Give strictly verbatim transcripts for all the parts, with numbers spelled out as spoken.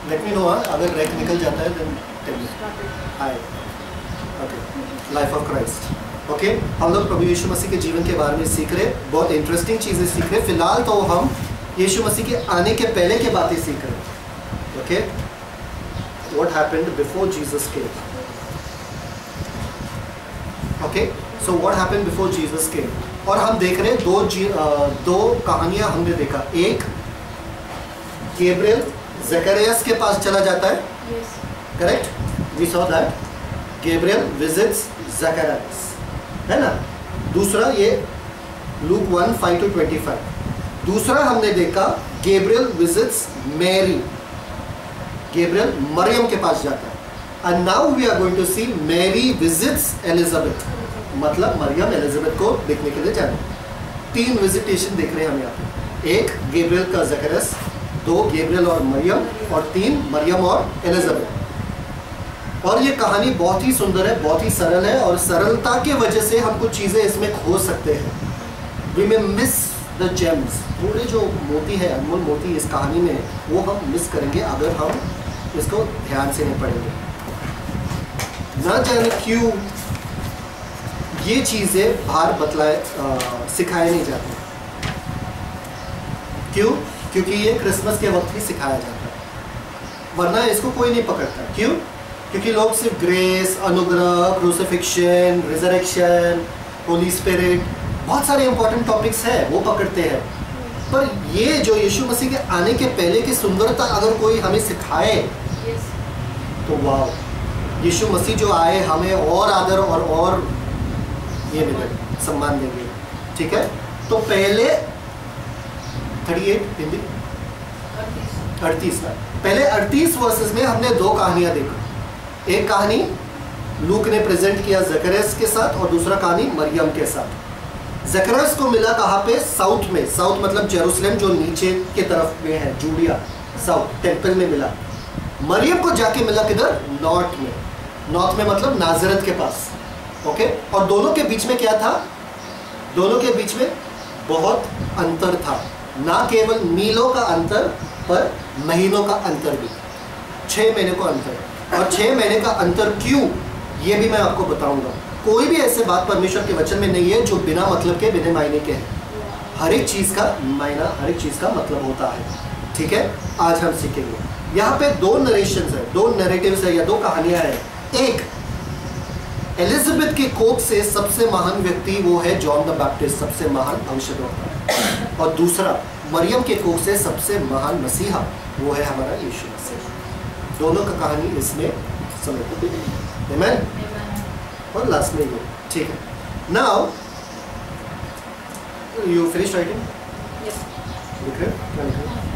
Late me know, अगर रैक निकल जाता है then tell me. Hi, okay, life of Christ. Okay, हम लोग प्रभु यीशु मसीह के जीवन के बारे में सीख रहे, बहुत इंटरेस्टिंग चीज़ें सीख रहे। फिलहाल तो हम यीशु मसीह के आने के पहले की बातें सीख रहे। Okay, what happened before Jesus came. Okay, so what happened before Jesus came. और हम देख रहे दो जी दो कहानियां हमने देखा। एक, गैब्रियल ज़करियास के पास चला जाता है, correct, we saw that Gabriel visits Zacharias, है ना। दूसरा ये Luke one five two twenty five. दूसरा हमने देखा गैब्रियल विजिट्स मैरी, गैब्रियल मरियम के पास जाता है। And now we are going to see Mary visits Elizabeth, मतलब मरियम एलिजाबेथ को देखने के लिए जाना। तीन विजिटेशन देख रहे हैं हम यहाँ पे, एक गैब्रियल का ज़करियास, दो गैब्रियल और मरियम, और तीन मरियम और एलिजाबेथ। और ये कहानी बहुत ही सुंदर है, बहुत ही सरल है, और सरलता के वजह से हम कुछ चीज़ें इसमें खो सकते हैं। We may miss the gems, थोड़े जो मोती है, अनमोल मोती इस कहानी में, वो हम मिस करेंगे अगर हम इसको ध्यान से नहीं पढ़ेंगे। ना जाने क्यों ये चीज़ें बाहर बतलाए सिखाए नहीं जाती। क्यों? क्योंकि ये क्रिसमस के वक्त ही सिखाया जाता है, वरना इसको कोई नहीं पकड़ता। क्यों? क्योंकि लोग सिर्फ ग्रेस, अनुग्रह, क्रूसिफिक्शन, रिजरेक्शन, होली स्पिरिट, बहुत सारे इंपॉर्टेंट टॉपिक्स है वो पकड़ते हैं। पर ये जो यीशु मसीह के आने के पहले की सुंदरता अगर कोई हमें सिखाए तो वाह, यीशु मसीह जो आए हमें और आदर और और ये मिले, सम्मान देंगे। ठीक है, तो पहले अड़तीस हिंदी अड़तीस पहले अड़तीस वर्सेस में हमने दो कहानियां देखी। एक कहानी लूक ने प्रेजेंट किया ज़करियास के साथ, और दूसरा कहानी मरियम के साथ। ज़करियास को मिला कहाँ पे? साउथ में। साउथ मतलब जेरूसलम जो नीचे के तरफ में है, जूडिया, साउथ टेम्पल में मिला। मरियम को जाके मिला किधर? नॉर्थ में। नॉर्थ में मतलब नाजरत के पास। ओके, और दोनों के बीच में क्या था? दोनों के बीच में बहुत अंतर था, ना केवल मीलों का अंतर पर महीनों का अंतर भी। छः महीने का अंतर, और छः महीने का अंतर क्यों, ये भी मैं आपको बताऊंगा। कोई भी ऐसे बात परमेश्वर के वचन में नहीं है जो बिना मतलब के, बिना मायने के है। हर एक चीज़ का मायना, हर एक चीज़ का मतलब होता है। ठीक है, आज हम सीखेंगे। यहाँ पे दो नरेशंस है, दो नैरेटिव्स है, या दो कहानियाँ हैं। एक, एलिजाबेथ के कोख से सबसे महान व्यक्ति वो है जॉन द बैप्टिस्ट, सबसे महान भविष्यद्वक्ता। और दूसरा, मरियम के कोख से सबसे महान मसीहा, वो है हमारा यीशु मसीह। दोनों का कहानी इसमें समय आमेन। और लास्ट में ये, ठीक है। Now you finish writing? लिख रहे?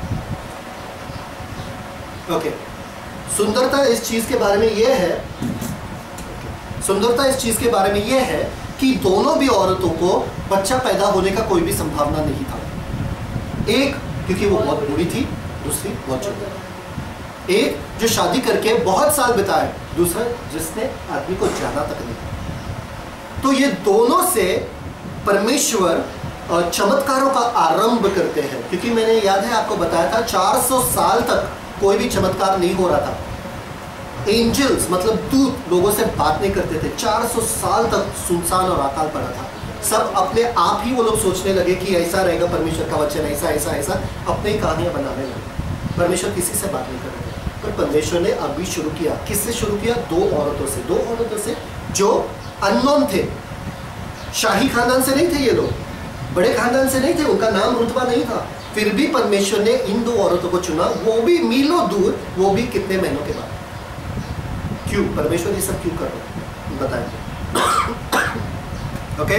ओके, सुंदरता इस चीज के बारे में ये है, सुंदरता इस चीज के बारे में यह है कि दोनों भी औरतों को बच्चा पैदा होने का कोई भी संभावना नहीं था। एक क्योंकि वो बहुत बूढ़ी थी, दूसरी बहुत छोटी। एक जो शादी करके बहुत साल बिताए, दूसरा जिसने आदमी को जाना तक नहीं। तो ये दोनों से परमेश्वर चमत्कारों का आरंभ करते हैं। क्योंकि मैंने याद है आपको बताया था चार सौ साल तक कोई भी चमत्कार नहीं हो रहा था। एंजल्स मतलब दूत लोगों से बात नहीं करते थे। चार सौ साल तक सुनसान और अकाल पड़ा था। सब अपने आप ही वो लोग सोचने लगे कि ऐसा रहेगा परमेश्वर का वचन, ऐसा ऐसा ऐसा, अपनी कहानियां बनाने लगे। परमेश्वर किसी से बात नहीं कर रहे थे, पर परमेश्वर ने अभी शुरू किया। किससे शुरू किया? दो औरतों से। दो औरतों से जो अननोन थे, शाही खानदान से नहीं थे, ये लोग बड़े खानदान से नहीं थे, उनका नाम रुतबा नहीं था। फिर भी परमेश्वर ने इन दो औरतों को चुना, वो भी मीलों दूर, वो भी कितने महीनों के बाद। क्यों? परमेश्वर ये सब क्यों कर रहे हैं बताएंगे। ओके,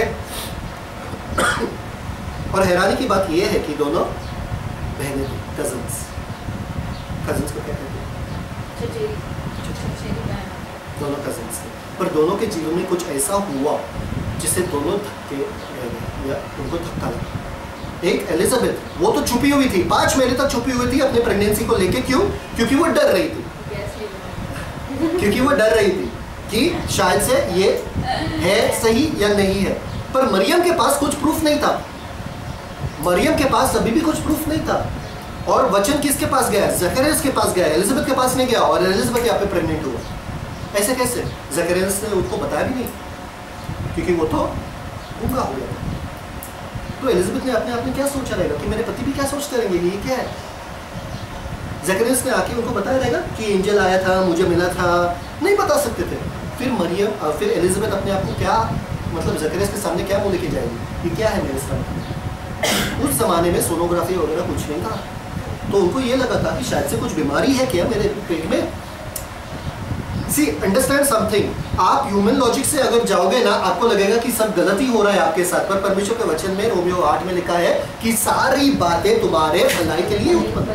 और हैरानी की बात यह है कि दोनों बहनें थी, कजन्स। कजन्स को क्या कहते हैं? दोनों कजन्स थे, पर दोनों के जीवन में कुछ ऐसा हुआ जिससे दोनों धक्के गए या उनको धक्का लगा। एक एलिजाबेथ, वो तो छुपी हुई थी, पांच महीने तक छुपी हुई थी अपने प्रेगनेंसी को लेके। क्यों? क्योंकि वो डर रही थी क्योंकि वो डर रही थी कि शायद से ये है सही या नहीं है। पर मरियम के पास कुछ प्रूफ नहीं था। मरियम के पास अभी भी कुछ प्रूफ नहीं था। और वचन किसके पास गया? जकरिया के पास गया, एलिजाबेथ के पास नहीं गया, और एलिजाबेथ यहाँ पे प्रेग्नेंट हुआ। ऐसे कैसे? जकरिया ने उनको बताया भी नहीं, क्योंकि वो तो गूंगा हो गया। तो एलिजाबेथ ने अपने आप में क्या सोचा रहेगा कि मेरे पति भी क्या सोचते रहेंगे, ये क्या है? जकरिया ने आके उनको बताया रहेगा कि एंजल आया था, मुझे मिला था, नहीं बता सकते थे। फिर मरियम फिर एलिजाबेथ अपने आप को क्या, मतलब जकरिया के सामने क्या मुंह लेके जाएगी, ये क्या है मेरे सामने? उस जमाने में सोनोग्राफी वगैरह कुछ नहीं था, तो उनको ये लगा था कि शायद से कुछ बीमारी है क्या मेरे पेट में। सी अंडरस्टैंड समथिंग, आप ह्यूमन लॉजिक से अगर जाओगे ना, आपको लगेगा कि सब गलत ही हो रहा है आपके साथ, पर परमेश्वर के वचन में रोमियो आठ में लिखा है कि सारी बातें तुम्हारे भलाई के लिए उत्पन्न,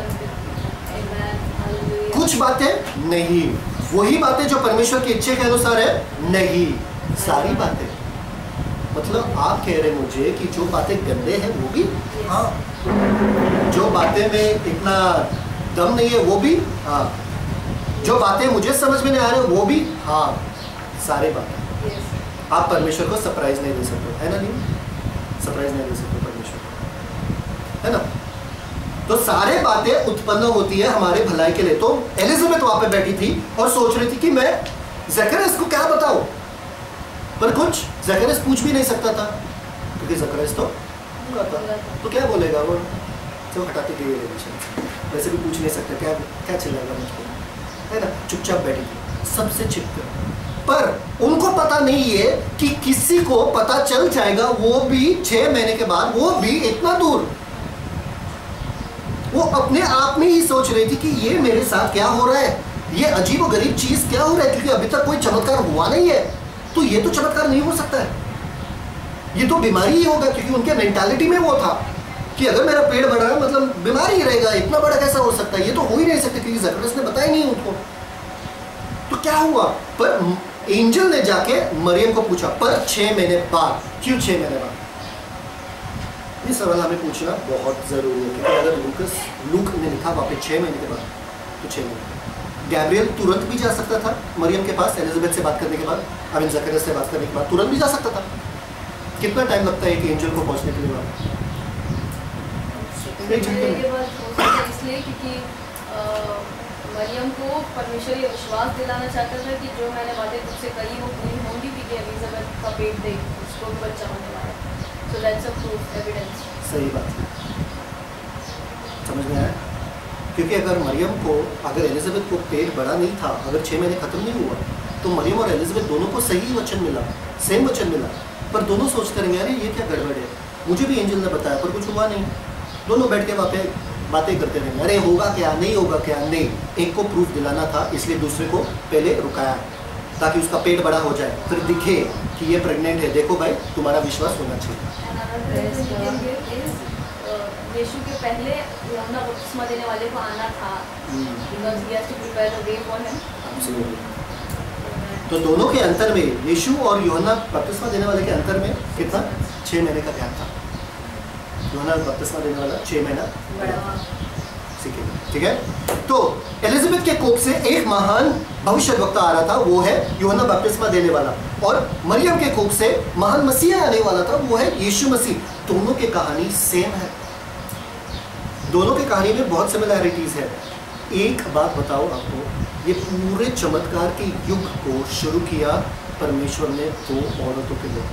कुछ बातें नहीं, वही बातें जो परमेश्वर की इच्छा के अनुसार है नहीं, सारी बातें। मतलब आप कह रहे मुझे कि जो बातें गंदे हैं वो भी, हाँ, जो बातें में इतना दम नहीं है वो भी, हाँ, जो बातें मुझे समझ में नहीं आ रही वो भी, हाँ, सारे बातें। आप परमेश्वर को सरप्राइज नहीं दे सकते, है ना? नहीं, सरप्राइज नहीं दे सकते परमेश्वर को, है ना? तो सारे बातें उत्पन्न होती है हमारे भलाई के लिए। तो एलिजाबेथ वहां पे बैठी थी और सोच रही थी कि मैं जकरिया को क्या बताऊं, पर कुछ जकरिया पूछ भी नहीं सकता था, क्योंकि जकरिया तो गूंगा था, तो क्या बोलेगा वो, जो हटाते गए वैसे भी पूछ नहीं सकता, क्या क्या चलेगा मुझको, है ना? चुपचाप बैठी थी, सबसे छिपकर। पर उनको पता नहीं है कि किसी को पता चल जाएगा, वो भी छह महीने के बाद, वो भी इतना दूर। वो अपने आप में ही सोच रही थी कि ये मेरे साथ क्या हो रहा है, ये अजीब और गरीब चीज क्या हो रहा है, क्योंकि अभी तक कोई चमत्कार हुआ नहीं है, तो ये तो चमत्कार नहीं हो सकता है, ये तो बीमारी ही होगा, क्योंकि उनके मेंटालिटी में वो था कि अगर मेरा पेट बढ़ रहा है मतलब बीमारी ही रहेगा, इतना बड़ा कैसा हो सकता है, ये तो हो ही नहीं सकता, क्योंकि जकरिया ने बताया नहीं उनको। तो क्या हुआ? पर एंजल ने जाके मरियम को पूछा, पर छह महीने बाद। क्यों छह महीने बाद? ये सवाल हमें पूछना बहुत जरूरी है, क्योंकि अगर लूकस लूक ने लिखा वहाँ पे छह महीने के बाद, तो छह महीने गैब्रियल तुरंत भी जा सकता था मरियम के पास, एलिजाबेथ से बात करने के बाद, अभी जकरिया से बात करने के बाद तुरंत भी जा सकता था। कितना टाइम लगता है कि एंजल को पहुंचने के लिए वहाँ? इसलिए क्योंकि मरियम को परमेश्वर ये विश्वास दिलाना चाहता था कि जो मैंने बातें तुझसे कही वो पूरी होंगी, क्योंकि एलिजाबेथ का पेट देख, उसको भी बच्चा होने वाला है। So that's a proof, evidence. सही बात है, समझ में आया? क्योंकि अगर मरियम को, अगर एलिजाबेथ को पेट बड़ा नहीं था, अगर छः महीने खत्म नहीं हुआ, तो मरियम और एलिजाबेथ दोनों को सही वचन मिला, सेम वचन मिला, पर दोनों सोचते रहेंगे अरे ये क्या गड़बड़ है, मुझे भी एंजल ने बताया पर कुछ हुआ नहीं। दोनों बैठ के वहाँ पे बातें करते रहेंगे, अरे होगा क्या, नहीं होगा क्या, नहीं। एक को प्रूफ दिलाना था, इसलिए दूसरे को पहले रुकाया, ताकि उसका पेट बड़ा हो जाए, फिर दिखे कि ये प्रेग्नेंट है, देखो भाई तुम्हारा विश्वास होना चाहिए। यीशु के पहले यूहन्ना बपतिस्मा देने वाले को आना था, because he has to prepare the way for him. तो दोनों के अंतर में, यीशु और यूहन्ना बपतिस्मा देने वाले के अंतर में कितना? छः महीने का गैप था। यूहन्ना बपतिस्मा देने वाला छः महीना, ठीक है? तो एलिजाबेथ के कोख से एक महान भविष्यवक्ता आ रहा था, वो है यूहन्ना बपतिस्मा देने वाला, और मरियम के कोख से महान मसीहा आने वाला था, वो है यीशु मसीह। दोनों की कहानी सेम है, दोनों की कहानी में बहुत सिमिलैरिटीज है। एक बात बताओ आपको, ये पूरे चमत्कार के युग को शुरू किया परमेश्वर ने दो औरतों के लिए।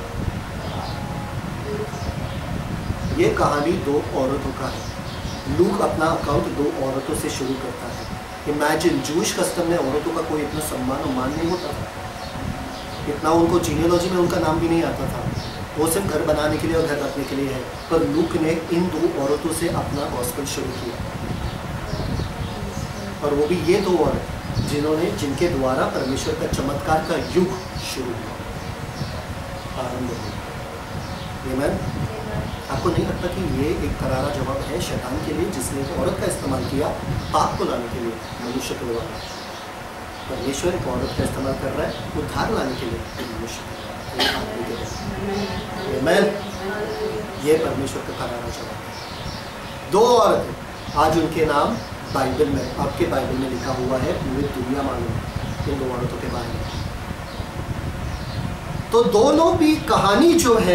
ये कहानी दो औरतों का है। लूक अपना अकाउंट दो औरतों से शुरू करता है। इमेजिन, जूश कस्टम में औरतों का कोई इतना सम्मान और मान नहीं होता था, इतना उनको जीनियोलॉजी में उनका नाम भी नहीं आता था, वो सिर्फ घर बनाने के लिए और घर रखने के लिए है। पर लूक ने इन दो औरतों से अपना गॉस्पेल शुरू किया, और वो भी ये दो औरत जिन्होंने, जिनके द्वारा परमेश्वर का चमत्कार का युग शुरू हुआ, आरंभ हुआ। आमीन। आपको नहीं लगता कि ये एक करारा जवाब है शैतान के लिए, जिसने एक औरत का इस्तेमाल किया पाप को लाने के लिए मनुष्य के द्वारा? परमेश्वर एक औरत का इस्तेमाल कर रहा है उद्धार लाने के लिए मनुष्य के लिए। ये परमेश्वर का करारा जवाब है। दो औरतें, आज उनके नाम बाइबल में, आपके बाइबल में लिखा हुआ है, पूरी दुनिया मालूम है इन दो औरतों के बारे में। तो दोनों भी कहानी जो है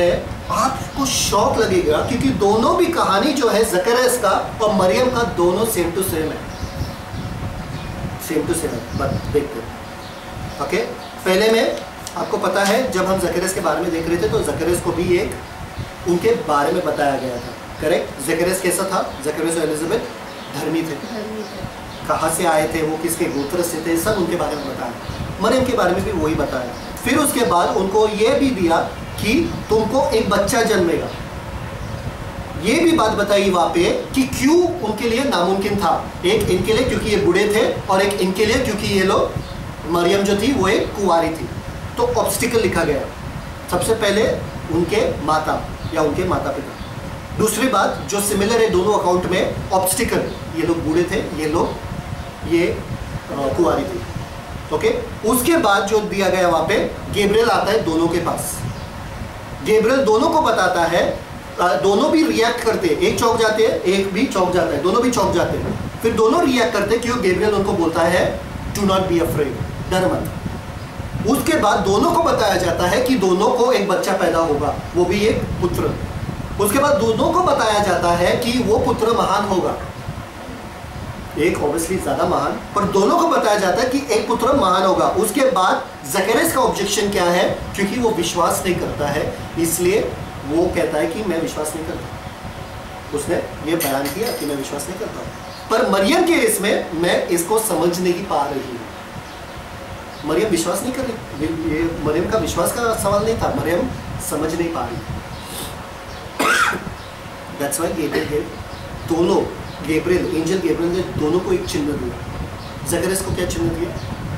आपको शौक लगेगा, क्योंकि दोनों भी कहानी जो है जकरिया का और मरियम का दोनों सेम टू सेम है, सेम टू सेम है। बस देखते हैं। ओके, पहले में आपको पता है जब हम जकरिया के बारे में देख रहे थे तो जकरिया को भी एक उनके बारे में बताया गया था, करेक्ट। जकरिया कैसा था? जकरिया और एलिजाबेथ धर्मी थे, कहाँ से आए थे, वो किसके गोत्र से थे, सब उनके बारे में बताया। मरियम के बारे में भी वही बताया। फिर उसके बाद उनको ये भी दिया कि तुमको एक बच्चा जन्मेगा। ये भी बात बताई वहाँ पे कि क्यों उनके लिए नामुमकिन था। एक इनके लिए क्योंकि ये बूढ़े थे, और एक इनके लिए क्योंकि ये लोग, मरियम जो थी वो एक कुंवारी थी। तो ऑब्स्टिकल लिखा गया सबसे पहले उनके माता या उनके माता पिता। दूसरी बात जो सिमिलर है दोनों अकाउंट में, ऑब्स्टिकल, ये लोग बूढ़े थे, ये लोग ये कुंवारी थी। ओके, उसके बाद जो दिया गया वहाँ पे गैब्रियल आता है दोनों के पास। गैब्रियल दोनों को बताता है, दोनों भी रिएक्ट करते हैं, एक चौंक जाते हैं, एक भी चौंक जाता है, दोनों भी चौंक जाते हैं। फिर दोनों रिएक्ट करते हैं, क्यों? गैब्रियल उनको बोलता है डू नॉट बी अफ्रेड, डर मत। उसके बाद दोनों को बताया जाता है कि दोनों को एक बच्चा पैदा होगा, वो भी एक पुत्र। उसके बाद दोनों को बताया जाता है कि वो पुत्र महान होगा, एक ऑब्वियसली ज्यादा महान, पर दोनों को बताया जाता है कि एक पुत्र महान होगा। उसके बाद जकरिया का ऑब्जेक्शन क्या है? क्योंकि वो विश्वास नहीं करता है, इसलिए वो कहता है कि मैं विश्वास नहीं करता। उसने ये बयान किया कि मैं विश्वास नहीं करता। पर मरियम के इसमें मैं इसको समझ नहीं पा रही हूँ। मरियम विश्वास नहीं कर रही, ये मरियम का विश्वास का सवाल नहीं था, मरियम समझ नहीं पा रही। That's why गैब्रियल दोनों गैब्रियल एंजल गैब्रियल ने दोनों को एक चिन्ह दिया। जकरिया को क्या चिन्ह दिया?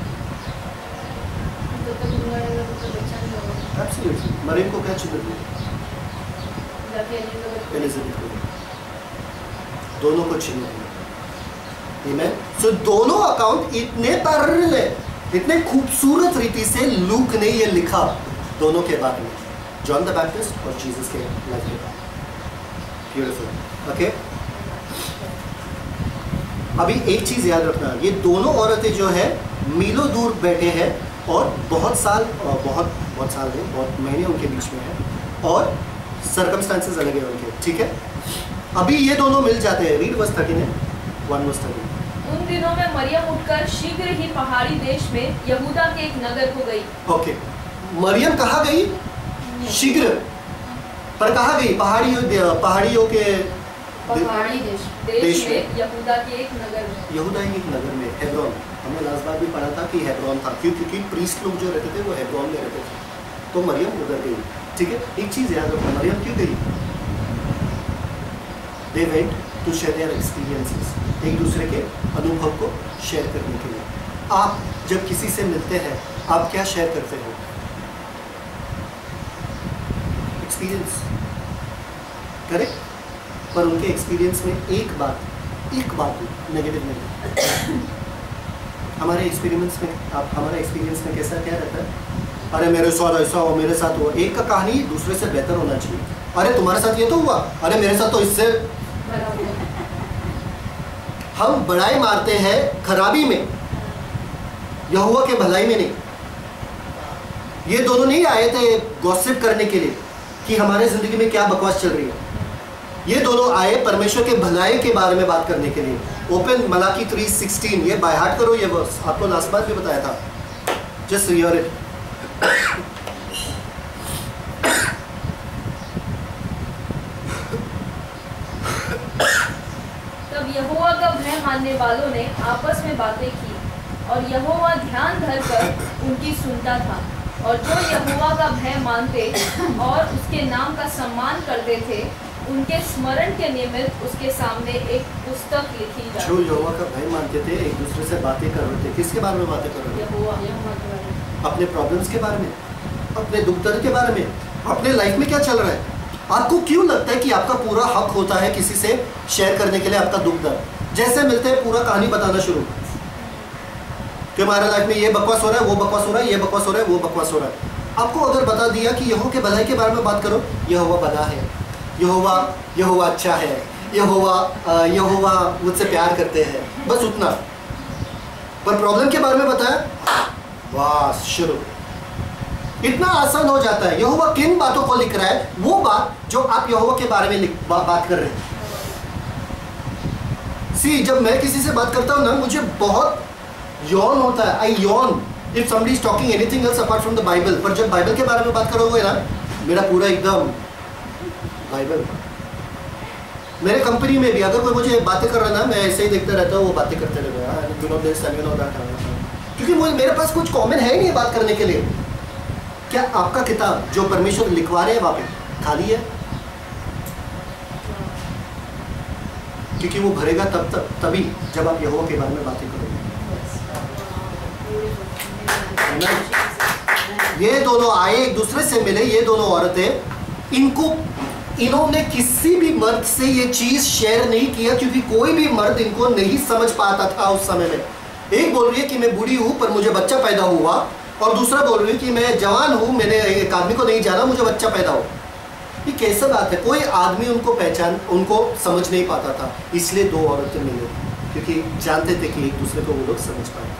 एब्सोल्युटली। मरियम को क्या चिन्ह दिया? एलिजाबेथ को, दोनों को चिन्ह दिया। आमेन। सो दोनों अकाउंट इतने पैरेलल है, इतने खूबसूरत रीति से लूक ने ये लिखा दोनों के बारे में, जॉन द बैप्टिस्ट और जीसस के लाइफ के बारे में। ब्यूटीफुल। ओके, अभी एक चीज याद रखना, ये दोनों औरतें जो है मीलों दूर बैठे हैं और बहुत साल बहुत बहुत साल है, बहुत महीने उनके बीच में है, और सर्कमस्टांसेस अलग है उनके, ठीक है। अभी ये दोनों मिल जाते हैं। रीड वर्स थर्टीन है, वन वर्स थर्टीन। उन दिनों में मरियम उठकर शीघ्र ही पहाड़ी देश में यहूदा के एक नगर को गई। ओके, मरियम कहाँ गई? शीघ्र, पर कहाँ गई? पहाड़ियों पहाड़ियों के पहाड़ी देश, देश, देश में यहूदा के एक नगर में, यहूदा के एक नगर में, हेब्रोन। हमने लास्ट बार भी पढ़ा था कि हेब्रोन था, क्यों? क्योंकि प्रीस्ट लोग जो रहते थे वो हेब्रोन में रहते थे, तो मरियम उधर गई, ठीक है। एक चीज याद रखना, मरियम क्यों गई? They went to share their experiences, एक दूसरे के अनुभव को शेयर करने के लिए। आप जब किसी से मिलते हैं आप क्या शेयर करते हो? Experience, correct. पर उनके एक्सपीरियंस में एक बात एक बात नेगेटिव नहीं। हमारे एक्सपीरियंस में आप हमारे एक्सपीरियंस में कैसा क्या रहता है? अरे मेरे साथ ऐसा हो, मेरे साथ हुआ। एक का कहानी दूसरे से बेहतर होना चाहिए। अरे तुम्हारे साथ ये तो हुआ, अरे मेरे साथ तो इससे। हम बड़ाई मारते हैं खराबी में, यहोवा के भलाई में नहीं। ये दोनों नहीं आए थे गॉसिप करने के लिए कि हमारे जिंदगी में क्या बकवास चल रही है। ये दोनों आए परमेश्वर के भलाई के बारे में बात करने के लिए। ओपन मलाकी थ्री सिक्सटीन, ये बाय हार्ट करो ये वर्स, आपको लास्ट बार भी बताया था, जस्ट हियर इट। तब यहोवा का भय मानने वालों ने आपस में बातें की, और यहोवा ध्यान धरकर उनकी सुनता था। और जो यहोवा का भय मानते और उसके नाम का सम्मान करते थे, उनके स्मरण के निमित्त उसके सामने एक पुस्तक लिखी जाती। जो यहोवा का भय मानते थे एक दूसरे से बातें कर रहे थे। किसके बारे में बातें कर रहे थे? यहोवा, यहोवा के बारे में। अपने प्रॉब्लम्स के बारे में, अपने दुख दर्द के बारे में, अपने लाइफ में क्या चल रहा है। आपको क्यों लगता है कि आपका पूरा हक होता है किसी से शेयर करने के लिए आपका दुख दर्द? जैसे मिलते हैं पूरा कहानी बताना शुरू कि हमारे लाइफ में ये बकवास हो रहा है, वो बकवास हो रहा है, ये बकवास हो रहा है, वो बकवास हो रहा है। आपको अगर बता दिया कि यहोवा के भलाई के बारे में बात करो, यहोवा भला है, यहोवा यहोवा अच्छा है, यहोवा यहोवा मुझसे प्यार करते हैं, बस उतना। पर प्रॉब्लम के बारे में बताया, वाह शुरू। इतना आसान हो जाता है। यहोवा किन बातों को लिख रहा है? वो बात जो आप यहोवा के बारे में लिख, बा, बात कर रहे हैं। सी, जब मैं किसी से बात करता हूँ ना, मुझे बहुत यौन होता है। I you know if somebody is talking anything else apart from the Bible. पर जब बाइबल के बारे में बात करोगे ना, मेरा पूरा एकदम बाइबल। मेरे कंपनी में भी अगर कोई मुझे बातें कर रहा है ना, मैं ऐसे ही देखता रहता हूँ, वो बातें करते रहते, क्योंकि मुझे मेरे पास कुछ कॉमन है ही नहीं बात करने के लिए। क्या आपका किताब जो परमेश्वर लिखवा रहे हैं वहां पे खाली है? क्योंकि वो भरेगा तब तक तभी जब आप यहोवा के बारे में बातें करोगे। ये दोनों आए, एक दूसरे से मिले, ये दोनों औरतें, इनको इन्होंने किसी भी मर्द से ये चीज शेयर नहीं किया, क्योंकि कोई भी मर्द इनको नहीं समझ पाता था उस समय में। एक बोल रही है कि मैं बूढ़ी हूं पर मुझे बच्चा पैदा हुआ, और दूसरा बोल रही है कि मैं जवान हूं, मैंने एक आदमी को नहीं जाना, मुझे बच्चा पैदा हो। ये कैसा बात है? कोई आदमी उनको पहचान उनको समझ नहीं पाता था, इसलिए दो औरतें मिली, क्योंकि जानते थे कि एक दूसरे को वो लोग समझ पाए।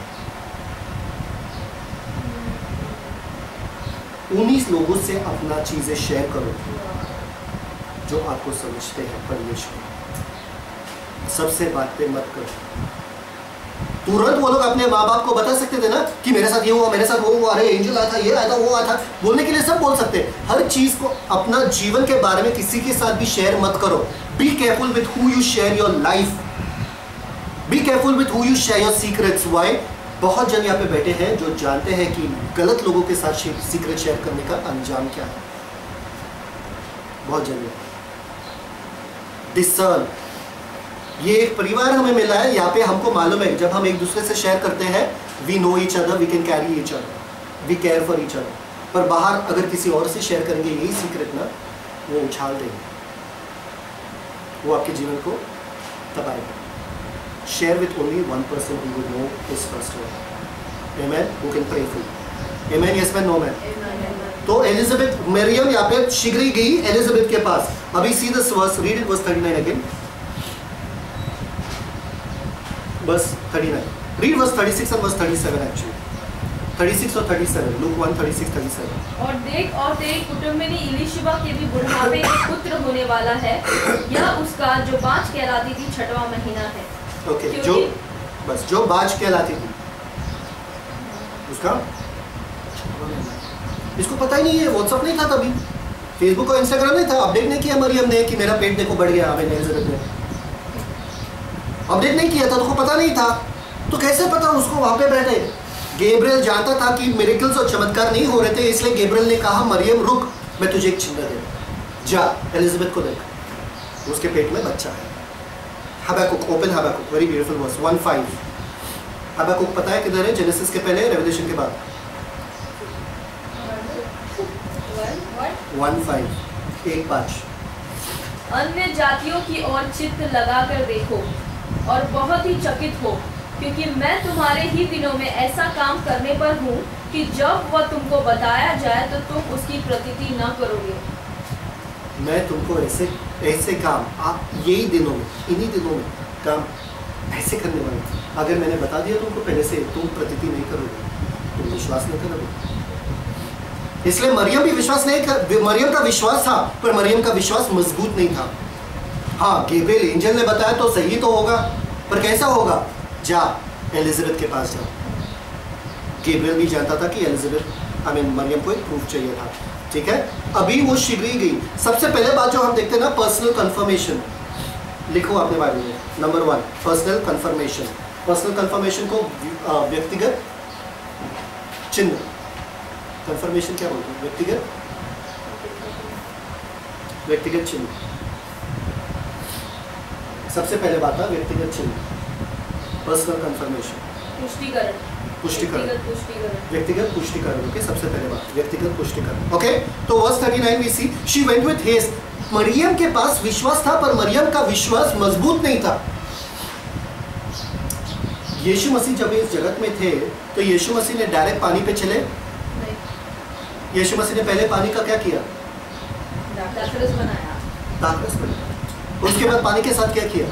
उन्हीं लोगों से अपना चीजें शेयर करो जो आपको समझते हैं परमेश्वर। सबसे बातें मत करो। तुरंत वो लोग अपने माँ बाप को बता सकते थे ना कि मेरे साथ ये हुआ, मेरे साथ वो हुआ, अरे एंजल आया था, ये आया था, वो आया था। बोलने के लिए सब बोल सकते हैं। हर चीज को, अपना जीवन के बारे में किसी के साथ भी शेयर मत करो। Be careful with who you share your life. Be careful with who you share your secrets. Why? बहुत जन यहाँ पे बैठे हैं जो जानते हैं कि गलत लोगों के साथ सीक्रेट शेयर करने का अंजाम क्या है। बहुत जन डिसर्न। ये एक परिवार हमें मिला है, यहाँ पे हमको मालूम है जब हम एक दूसरे से शेयर करते हैं, we know each other, we can carry each other, we care for each other. पर बाहर अगर किसी और से शेयर करेंगे यही सीक्रेट ना, वो उछाल देंगे, वो आपके जीवन को तबाएगा। Share with only one person who would know his first word. Amen. Who can pray for you. Amen. Yes man, no man. तो एलिजाबेथ, मरियम यहाँ पे शीघ्र ही गई एलिजाबेथ के पास। अभी see this verse, read it verse thirty nine again. बस thirty nine, read verse thirty six and verse thirty seven actually. Thirty six और thirty seven, Luke one, thirty six, thirty seven. और देख, और तेरे कुटुंबिनी इलिशिबा के भी बुढ़ापे के पुत्र होने वाला है। यह उसका जो बाँझ कहलाती थी छठवां महीना है। ओके okay, जो बस जो बाँझ कहलाती थी उसका, इसको पता ही नहीं है, व्हाट्सअप नहीं था तभी, फेसबुक और इंस्टाग्राम नहीं था, अपडेट नहीं किया मरियम ने कि मेरा पेट देखो बढ़ गया। हमें एलिजाबेथ ने अपडेट नहीं किया था, तो उसको पता नहीं था। तो कैसे पता उसको? वहां पे बैठे गैब्रियल जानता था कि मिरेकल्स और चमत्कार नहीं हो रहे थे, इसलिए गैब्रियल ने कहा मरियम रुक, मैं तुझे एक चिन्ह दे, जा एलिजाबेथ को देख, उसके पेट में बच्चा है। Habakkuk, open Habakkuk, very beautiful verse one five. Habakkuk पता है किधर है? जेनेसिस के पहले, रेवलेशन के बाद। वन फाइव, एक पाँच। अन्य जातियों की ओर चित्त लगाकर देखो और बहुत ही चकित हो, क्योंकि मैं तुम्हारे ही दिनों में ऐसा काम करने पर हूँ कि जब वह तुमको बताया जाए तो तुम उसकी प्रतीति न करोगे। मैं तुमको ऐसे ऐसे काम, आप यही दिनों में, इन्हीं दिनों में काम ऐसे करने वाले। अगर मैंने बता दिया तुमको पहले से, तुम प्रतीति नहीं करोगे, तुम विश्वास नहीं करोगे। इसलिए मरियम भी विश्वास नहीं कर, मरियम का विश्वास था पर मरियम का विश्वास मजबूत नहीं था। हाँ, गैब्रियल एंजल ने बताया तो सही तो होगा, पर कैसा होगा? जा एलिजाबेथ के पास जा। गैब्रियल भी जानता था कि एलिजाबेथ, आई मीन मरियम को एक प्रूफ चाहिए था। ठीक है, अभी वो शीघ्र ही गई। सबसे पहले बात जो हम देखते हैं ना, पर्सनल कंफर्मेशन। लिखो आपने बाइबल में, number one, personal confirmation. Personal confirmation को व्यक्तिगत चिन्ह, कंफर्मेशन क्या बोलते हैं? व्यक्तिगत व्यक्तिगत चिन्ह। सबसे पहले बात है व्यक्तिगत चिन्ह, पर्सनल कंफर्मेशन, पुष्टिकरण, पुष्टिकरण, पुष्टिकरण, व्यक्तिगत पुष्टिकरण। ओके, सबसे पहले बात व्यक्तिगत पुष्टिकरण। ओके, तो verse thirty nine we see, she went with haste. Mariam के पास विश्वास था पर मरियम का विश्वास मजबूत नहीं था। यीशु मसीह जब इस जगत में थे तो यीशु मसीह ने डायरेक्ट पानी पे चले? यीशु मसीह ने पहले पानी का क्या किया? दाखरस बनाया। दाखरस बनाया। उसके बाद पानी के साथ क्या किया?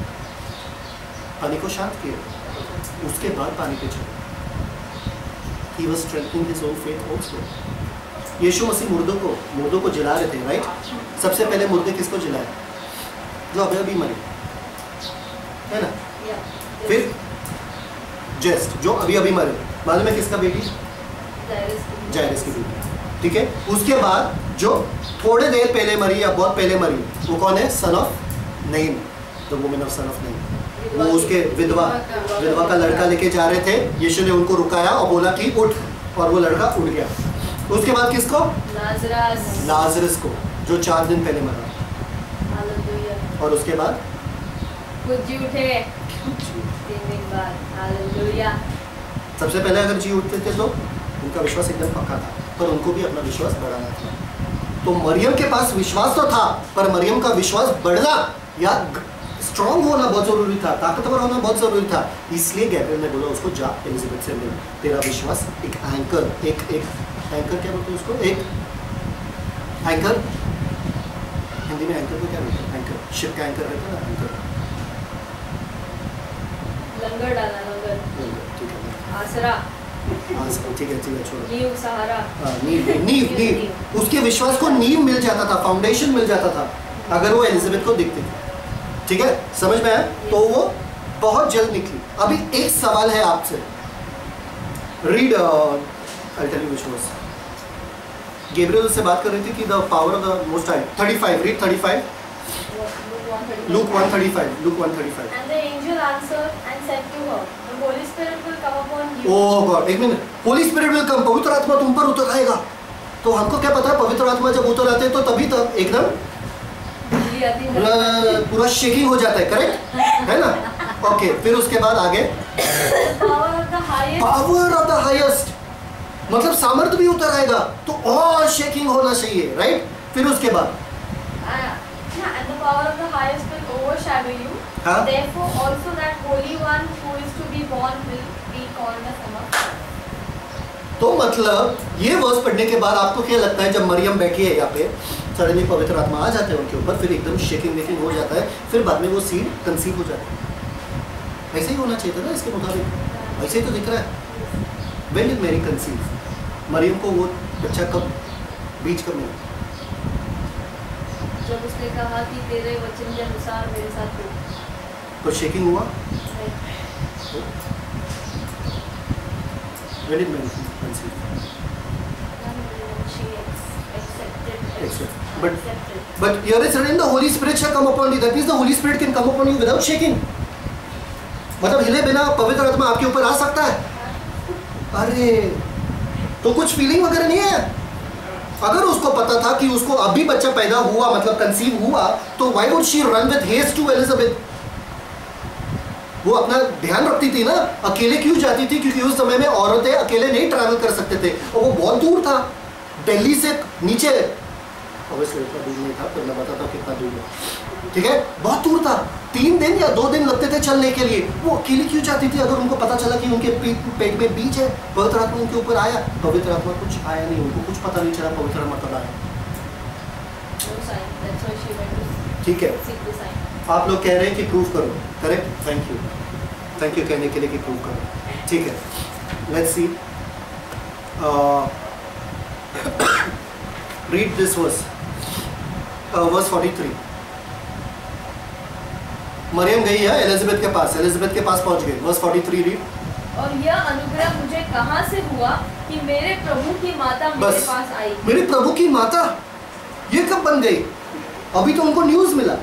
पानी को शांत किया। उसके बाद पानी पे चले। he was strengthening his own faith also. यीशु मसीह मुर्दों को मुर्दों को जिला रहे थे, राइट? सबसे पहले मुर्दे किसको जिलाए? जो अभी अभी मरे, है ना? फिर जेस्ट जो अभी अभी मरे, मालूम है किसका बेटी? जायरस की बेटी, ठीक है? उसके बाद जो थोड़े देर पहले मरी या बहुत पहले मरी, वो कौन है? Son of Nain, the woman of son of Nain. वो उसके विधवा विधवा का लड़का लेके जा रहे थे, यीशु ने उनको रुकाया और बोला कि उठ, और वो लड़का उठ गया। उसके बाद किसको? लाजरस लाजरस को, जो चार दिन पहले मरा। और उसके बाद खुद जी उठे तीन दिन बाद। हालेलुया। सबसे पहले अगर जी उठते थे तो उनका विश्वास एकदम पक्का था, पर उनको भी अपना विश्वास बढ़ाना था। तो मरियम के पास विश्वास तो था, पर मरियम का विश्वास बढ़ना या स्ट्रॉन्ग होना बहुत जरूरी था, ताकतवर होना बहुत जरूरी था। इसलिए गैब्रियल ने बोला उसको, जा एलिजाबेथ से मिल, तेरा विश्वास एक एंकर, एक एक एंकर क्या बोलते हैं उसको? एक एंकर, हिंदी में एंकर को क्या बोलते हैं? एंकर, शिप का एंकर रहता है ना, एंकर। लंगर डालना, लंगर, ठीक है, आसरा, आसरा, ठीक है, ठीक है, छोड़ो। नींव, सहारा, नींव, नींव, नींव। उसके विश्वास को नींव मिल जाता था, फाउंडेशन मिल जाता था, अगर वो एलिजाबेथ को दिखती थी। ठीक है, समझ में आया? तो वो बहुत जल्द निकली। अभी एक सवाल है आपसे, read, I tell you which verse. Gabriel से बात कर रही थी कि the power of the most high, thirty five, read thirty five, Luke one thirty-five, Luke one thirty-five. And the angel answered and said to her, the Holy Spirit will come upon you. Oh God, एक minute, Holy Spirit will come, पवित्र आत्मा तुम पर उतर आएगा। तो हमको क्या पता है, पवित्र आत्मा जब उतर आते हैं तो तभी तब एकदम पूरा शेकिंग हो जाता है, करेक्ट है ना? ओके, फिर उसके बाद आगे Power of the highest. Power of the highest, मतलब सामर्थ्य भी उतर आएगा, तो और शेकिंग होना चाहिए, राइट? फिर उसके बाद Uh, yeah, and the power of the highest will overshadow you. हाँ? Therefore, also that Holy One who is to be born will be called the Son of God. तो मतलब ये वर्स पढ़ने के बाद आपको क्या लगता है, जब मरियम बैठी है यहाँ पे, सडनली पवित्र आत्मा आ जाते हैं उनके ऊपर, फिर एकदम शेकिंग वेकिंग हो जाता है, फिर बाद में वो सीड कंसीव हो जाता है। ऐसे ही होना चाहिए था ना इसके मुताबिक, ऐसे ही तो दिख रहा है। When did Mary conceive? Mariam को वो बच्चा कब, बीज कब मिला? जब उसने कहा कि तेरे वचन के अनुसार मेरे साथ हो। तो शेकिंग हुआ? When did Mary conceive? She accepted. Accept. But but here is written the Holy Spirit shall come upon you. That means the Holy Spirit can come upon you without shaking. मतलब हिले बिना पवित्र आत्मा आपके ऊपर आ सकता है? अरे तो कुछ फीलिंग वगैरह नहीं है? अगर उसको पता था कि उसको अभी बच्चा पैदा हुआ, मतलब कंसीव हुआ, तो why would she run with haste to Elizabeth? वो अपना ध्यान रखती थी ना, अकेले क्यों जाती थी? क्योंकि उस समय में औरतें अकेले नहीं ट्रैवल कर सकते थे, और वो बहुत दूर था, दिल्ली से नीचे, ऑब्वियसली इतना दूर नहीं था, पर मैं बताता हूँ कितना दूर है, ठीक है? बहुत दूर था, तीन दिन या दो दिन लगते थे चलने के लिए। वो अकेली क्यों जाती थी? अगर उनको पता चला कि उनके पेट में बीज है, पवित्र आत्मा उनके ऊपर आया, पवित्र आत्मा कुछ आया नहीं, उनको कुछ पता नहीं चला पवित्र आत्मा कब आया। ठीक है, आप लोग कह रहे हैं कि प्रूफ करो, correct? Thank you, thank you कहने के लिए कि प्रूफ करो। ठीक है, let's see, read this verse, verse forty-three। Mariam गई है एलिजाबेथ के पास, एलिजाबेथ के पास पहुंच गई, वर्स forty-three रीड। और यह अनुग्रह मुझे कहाँ से हुआ कि मेरे प्रभु की माता मेरे पास आई? मेरे प्रभु की माता, ये कब बन गई? अभी तो उनको न्यूज मिला,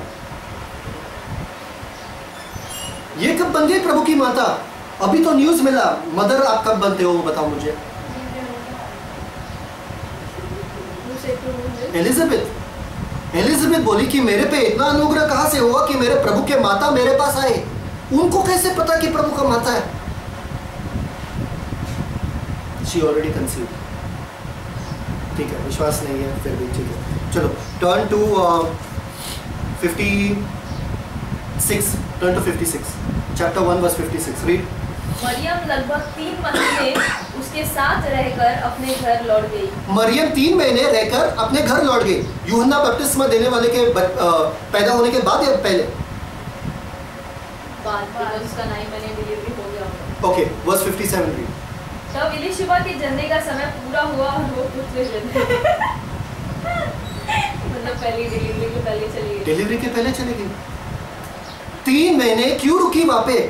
ये कब बन गई प्रभु की माता? अभी तो न्यूज मिला। मदर आप कब बनते हो वो बताओ मुझे। एलिजाबेथ एलिजाबेथ बोली कि मेरे पे इतना अनुग्रह कहाँ से हुआ कि मेरे प्रभु के माता मेरे पास आए? उनको कैसे पता कि प्रभु का माता है? She already conceived। ठीक है, विश्वास नहीं है फिर भी ठीक है। चलो turn to fifty-six, turn to fifty-six, chapter one verse fifty-six, read. Mariam लगभग तीन महीने उसके साथ रहकर अपने घर लौट गई। मरियम तीन महीने रहकर अपने घर लौट गई। यूहन्ना बपतिस्मा देने वाले के बट, आ, पैदा होने के बाद या पहले? बाद, because उसका नाइन महीने डिलीवरी हो गया होगा। Okay, verse fifty-seven read. तब इलिशिबा के जन्ने का समय पूरा हुआ और वो पुत्र जन्मे। मतलब पहली डिलीवरी के पहले चली गई। डिलीवरी के पहले चली गई। तीन महीने क्यों रुकी वहां पे?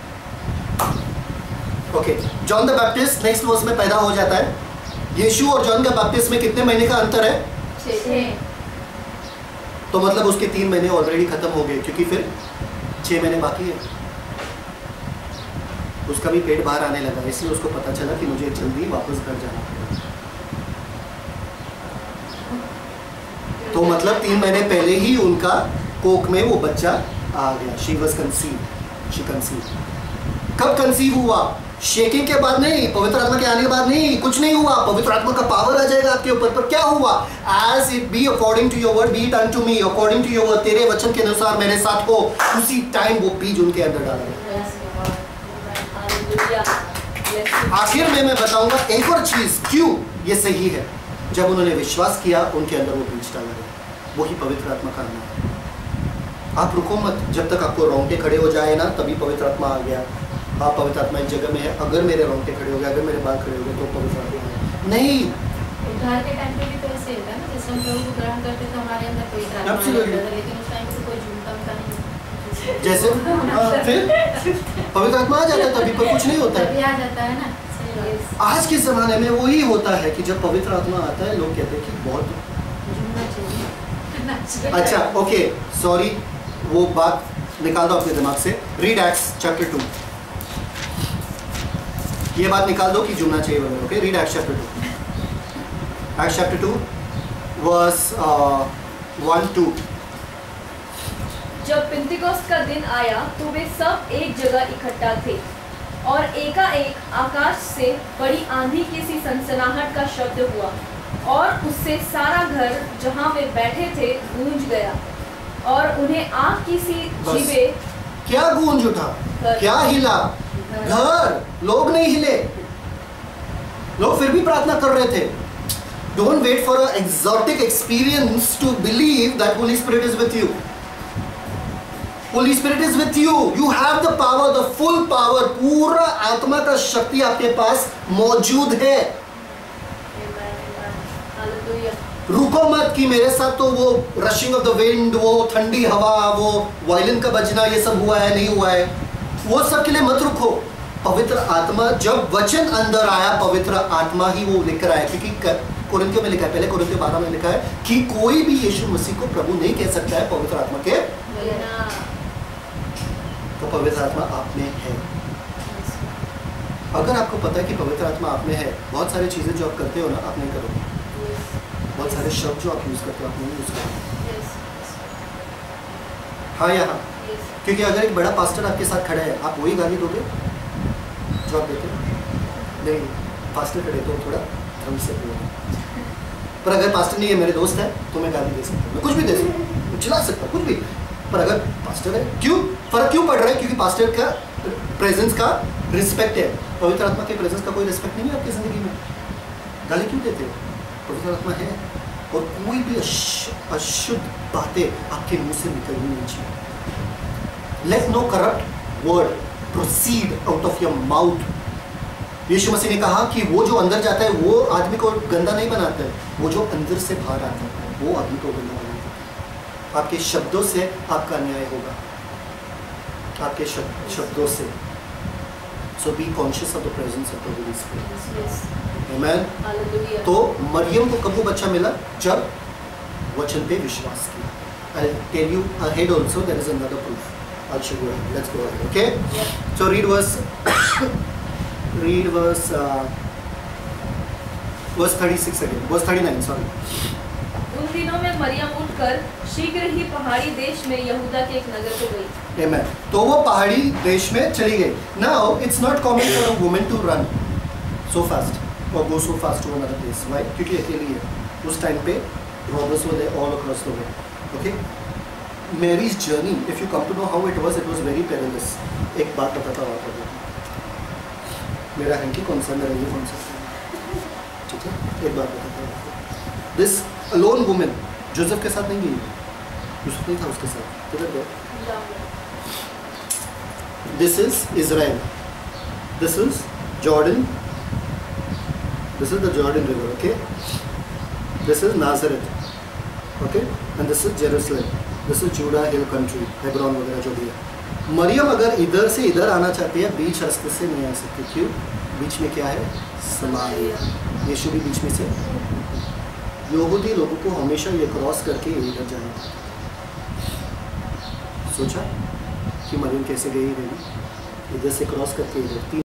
Okay, John the Baptist next verse में पैदा हो जाता है। यीशु और जॉन द बैप्टिस्ट में कितने महीने का अंतर है? छह। तो मतलब उसके तीन महीने ऑलरेडी खत्म हो गए, क्योंकि फिर छह महीने बाकी है। उसका भी पेट बाहर आने लगा, इसलिए उसको पता चला कि मुझे जल्दी वापस घर जाना पड़ेगा। तो मतलब तीन महीने पहले ही उनका कोख में वो बच्चा आ गया। She was conceive, she conceive. कब कंसीव हुआ? शेकिंग के बाद नहीं, पवित्र आत्मा के आने के बाद नहीं, कुछ नहीं हुआ। पवित्र आत्मा का पावर आ जाएगा आपके ऊपर। पर क्या हुआ? As it be according to your word, be it unto me according to your word, तेरे वचन के अनुसार मेरे साथ हो। उसी टाइम वो बीज उनके अंदर डाला गया। आखिर में मैं बताऊंगा एक और चीज, क्यों ये सही है। जब उन्होंने विश्वास किया, उनके अंदर वो बीज डाला गया। वही पवित्र आत्मा का नाम है। आप रुको मत, जब तक आपको रोंगटे खड़े हो जाए ना, तभी पवित्र आत्मा आ गया। हाँ, पवित्र आत्मा एक जगह में है। अगर मेरे रोंगटे खड़े हो गए, अगर मेरे बाल खड़े हो गए, तो पवित्र आत्मा है नहीं। उद्धार के टाइम पे भी तो ऐसे होता है ना, जैसे हम प्रभु को ग्रहण करते तो हमारे अंदर पवित्र आत्मा आता था, लेकिन उस टाइम पे कोई झूठा का नहीं, जैसे आ, फिर पवित्र आत्मा आ जाता है, तभी पर कुछ नहीं होता है। आ जाता है ना। आज के जमाने में वही होता है कि जब पवित्र आत्मा आता है, लोग कहते हैं कि बहुत अच्छा, ओके, सॉरी, वो बात निकाल दो अपने दिमाग से। रीड एक्ट्स चैप्टर टू, ये बात निकाल दो कि जुड़ना चाहिए वगैरह। Okay, read Acts chapter two, Acts chapter two verse one two. जब पिंतीकोस्त का दिन आया तो वे सब एक जगह इकट्ठा थे, और एकाएक आकाश से बड़ी आंधी की सी सनसनाहट का शब्द हुआ, और उससे सारा घर जहां वे बैठे थे गूंज गया, और उन्हें आग की सी जीवे। क्या गूंज उठा? क्या हिला? घर। लोग नहीं हिले, लोग फिर भी प्रार्थना कर रहे थे। Don't wait for an exotic experience to believe that Holy Spirit is with you. Holy Spirit is with you. You have the power, the full power. पूरा आत्मा का शक्ति आपके पास मौजूद है। रुको मत कि मेरे साथ तो वो रशिंग ऑफ द विंड, वो ठंडी हवा, वो वायलिन का बजना, ये सब हुआ है, नहीं हुआ है, वो सब के लिए मत रुको। पवित्र आत्मा, जब वचन अंदर आया, पवित्र आत्मा ही वो लेकर आया। क्योंकि कोरिन्थियों में लिखा है, पहले कोरिन्थियों बारह में लिखा है कि कोई भी यीशु मसीह को प्रभु नहीं कह सकता है पवित्र आत्मा के। तो पवित्र आत्मा आप में है। अगर आपको पता है कि पवित्र आत्मा आप में है, बहुत सारी चीजें जो आप करते हो ना, आप नहीं करोगे। बहुत सारे शब्द जो आप यूज करते हो, आप नहीं यूज करोगे। हाँ या हाँ? क्योंकि अगर एक बड़ा पास्टर आपके साथ खड़ा है, आप वही गाली दोगे जो आप देते हो? नहीं, पास्टर खड़े तो थोड़ा ढंग से बोलो। पर अगर पास्टर नहीं है, मेरे दोस्त है, तो मैं गाली दे सकता हूँ, मैं कुछ भी दे सकता हूँ, चिल्ला सकता हूँ, कुछ भी। पर अगर पास्टर है, क्यों फर्क क्यों पड़ रहा है? क्योंकि पास्टर का प्रेजेंस का रिस्पेक्ट है। पवित्र आत्मा के प्रेजेंस का कोई रिस्पेक्ट नहीं है आपकी जिंदगी में। गाली क्यों देते हो? पवित्र आत्मा है, और कोई भी अशुद्ध बातें आपके मुंह से निकलनी नहीं चाहिए। Let no corrupt word proceed out of your mouth. Yeshu Masih ने कहा कि वो जो अंदर जाता है वो आदमी को गंदा नहीं बनाता है, वो जो अंदर से बाहर आता है वो आदमी को गंदा बनाता है। आपके शब्दों से आपका न्याय होगा, आपके शब्दों से। So be conscious of the presence of the Holy Spirit. Amen. तो मरियम को कब वो बच्चा मिला? जब वचन पे विश्वास किया। I'll tell you ahead also, there is another proof. I'll show you ahead. Let's go ahead. Okay? Yeah. So read verse read verse uh, verse thirty-six again. Verse thirty-nine, sorry. उन दिनों में मरियम उठकर शीघ्र ही पहाड़ी देश में यहूदा के एक नगर को गई। Amen. तो वो पहाड़ी देश में चली गई। Now it's not common for a woman to run so fast or go so fast to another place. Why? क्योंकि अकेली है। उस टाइम पे robbers were there all across the way. Okay? Mary's journey, if you come to know how it was, it was very perilous. एक बात बताता हूँ आपको। मेरा हैंकी कौन सा, मेरा ये कौन सा? ठीक है, एक बात बताता हूँ आपको। This alone woman, जोसेफ के साथ नहीं गई, यूसुफ नहीं था उसके साथ, किधर गए? This is Israel. This is Jordan. This is the Jordan River, okay? This is Nazareth, okay? And this is Jerusalem. This is Judah Hill country, Hebron वगैरह जो भी है। मरियम अगर इधर से इधर आना चाहती है, बीच रास्ते से नहीं आ सकती। क्यों? बीच में क्या है? समारिया। यीशु भी बीच में से। यहूदी लोगों को हमेशा ये क्रॉस करके इधर जाना। सोचा कि मरियम कैसे गई रहेगी? इधर से क्रॉस करके इधर।